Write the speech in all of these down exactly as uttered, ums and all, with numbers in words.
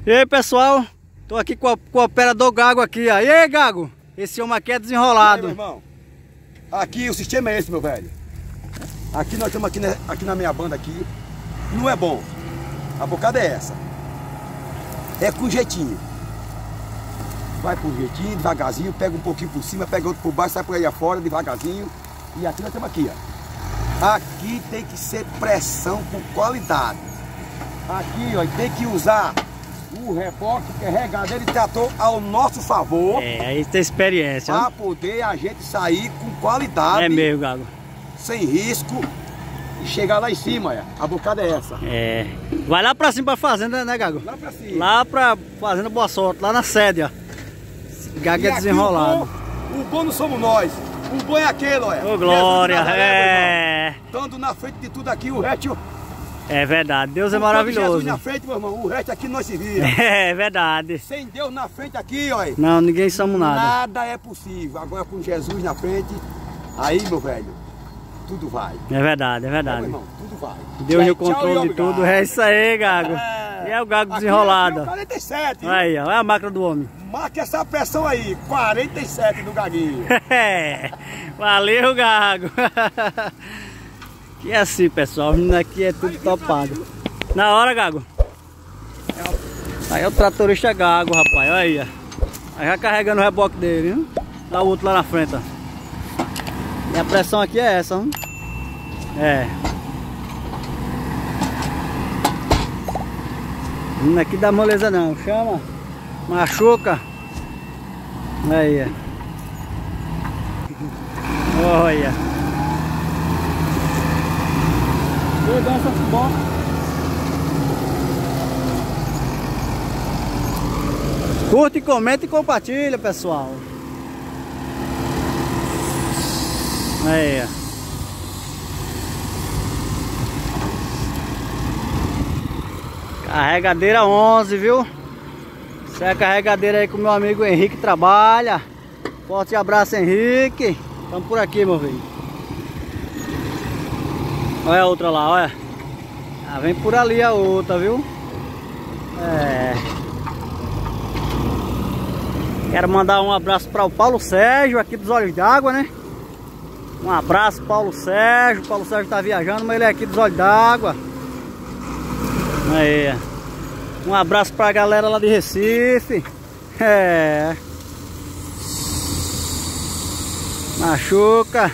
E aí, pessoal, tô aqui com, a, com o operador Gago aqui, ó. E aí, Gago? Esse homem aqui é desenrolado. E aí, meu irmão, aqui o sistema é esse, meu velho. Aqui nós estamos aqui, né, aqui na minha banda aqui. Não é bom. A bocada é essa. É com jeitinho. Vai com jeitinho, devagarzinho, pega um pouquinho por cima, pega outro por baixo, sai por aí afora, devagarzinho. E aqui nós estamos aqui, ó. Aqui tem que ser pressão com qualidade. Aqui, ó, tem que usar o reboque, carregadeiro e trator ao nosso favor. É, aí tem experiência. Para poder a gente sair com qualidade. É mesmo, Gago. Sem risco. E chegar lá em cima, ó. A bocada é essa. É. Vai lá pra cima pra fazenda, né, Gago? Lá pra cima. Lá pra fazenda Boa Sorte, lá na sede, ó. Gago é desenrolado. O bom, o bom não somos nós. O bom é aquele, olha. Ô, glória, é. Estando na frente de tudo aqui, o resto... É verdade, Deus é maravilhoso. Jesus na frente, meu irmão, o resto aqui nós se vira. É verdade. Sem Deus na frente aqui, olha. Não, ninguém somos nada. Nada é possível. Agora com Jesus na frente, aí, meu velho, tudo vai. É verdade, é verdade. É, meu irmão, tudo vai. Deus E no controle de tudo, é isso aí, Gago. É. E é o Gago Aqui, desenrolado. aqui é o quarenta e sete. Aí, ó, olha a máquina do homem. Marca essa pressão aí, quarenta e sete do Gaguinho. É, valeu, Gago. Que é assim, pessoal, aqui é tudo topado. Na hora, Gago. Aí é o tratorista Gago, rapaz, olha aí, ó. Aí já carregando o reboque dele, viu? Dá o outro lá na frente, ó. E a pressão aqui é essa, hein? É. Não aqui dá moleza não, chama, machuca. Aí, ó. Olha. Segurança bom. Curte, comenta e compartilha, pessoal. Aí, ó. Carregadeira onze, viu? Essa é a carregadeira aí que o meu amigo Henrique trabalha. Forte abraço, Henrique. Estamos por aqui, meu filho. Olha a outra lá, olha. Ah, vem por ali a outra, viu? É. Quero mandar um abraço para o Paulo Sérgio, aqui dos Olhos d'Água, né? Um abraço, Paulo Sérgio. O Paulo Sérgio tá viajando, mas ele é aqui dos Olhos d'Água. Aí, um abraço pra galera lá de Recife. É. Machuca.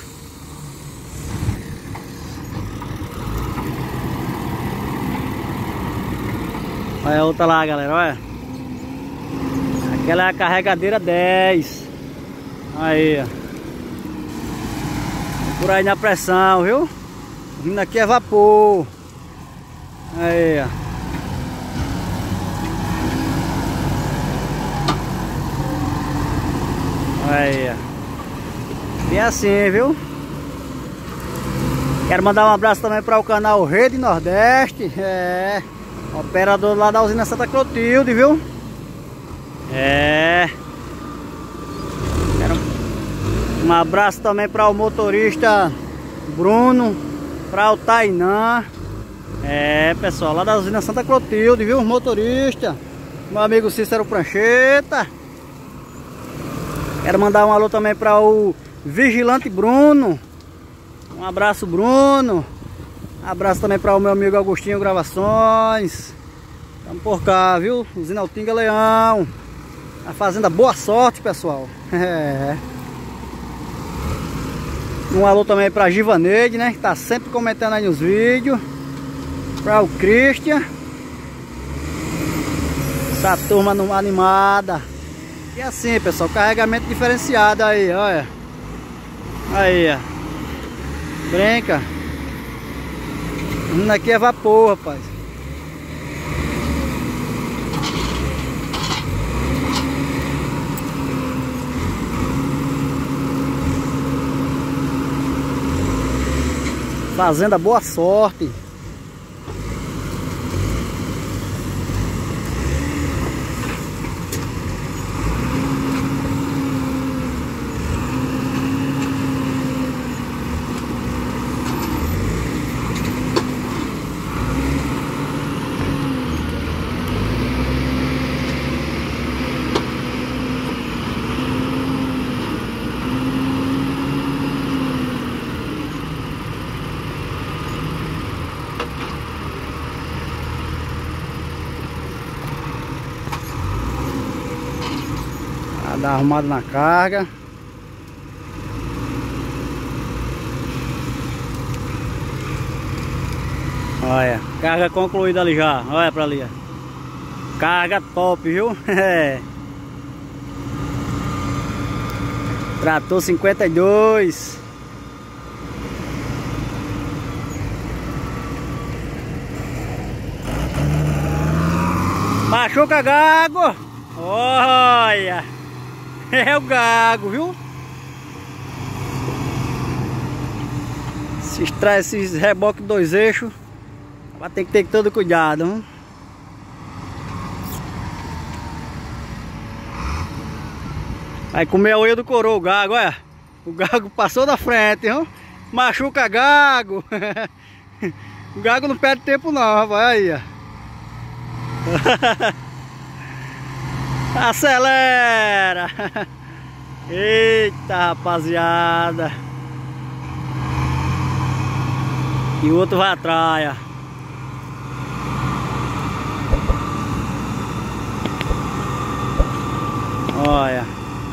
Olha a outra lá, galera, olha. Aquela é a carregadeira dez. Aí, ó. Por aí na pressão, viu? Vindo aqui é vapor. Aí, ó. Aí, ó. E assim, viu? Quero mandar um abraço também para o canal Rede Nordeste. É. Operador lá da usina Santa Clotilde, viu? É. Quero um abraço também para o motorista Bruno, para o Tainã. É, pessoal, lá da usina Santa Clotilde, viu? Motorista. Meu amigo Cícero Prancheta. Quero mandar um alô também para o Vigilante Bruno. Um abraço, Bruno. Um abraço também para o meu amigo Agostinho Gravações. Estamos por cá, viu? Usina Altinga Leão. A fazenda Boa Sorte, pessoal. É. Um alô também para Givaneide, né? Que tá sempre comentando aí nos vídeos. Para o Christian. Essa turma animada. E assim, pessoal, carregamento diferenciado aí, olha. Aí, ó. Brinca. Hum, aqui é vapor, rapaz. Fazenda Boa Sorte. Dá arrumada na carga. Olha, carga concluída ali já. Olha pra ali, ó. Carga top, viu? Trator cinquenta e dois. Machuca gago. Olha. É o gago, viu? Se extrai esses reboques dois eixos, vai ter que ter todo cuidado, viu? Vai comer a olha do coroa o gago, olha. O gago passou da frente, viu? Machuca gago. O gago não perde tempo não, rapaz. Aí, ó. Acelera. Eita, rapaziada. E o outro vai atrás, ó. Olha.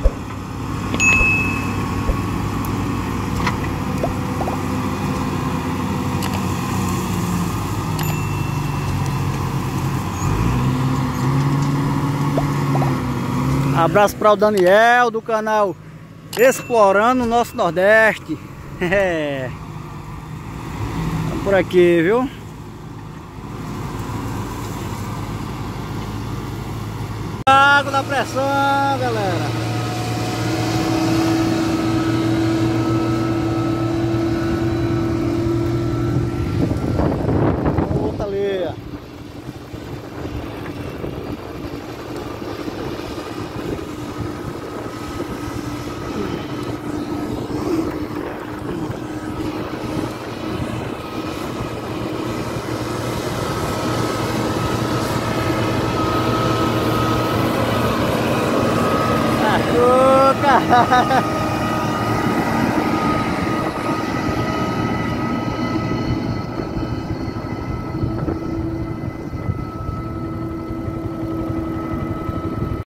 Abraço para o Daniel do canal Explorando o Nosso Nordeste. É. Tá por aqui, viu? Água na pressão, galera. Outra ali, ó. Machuca!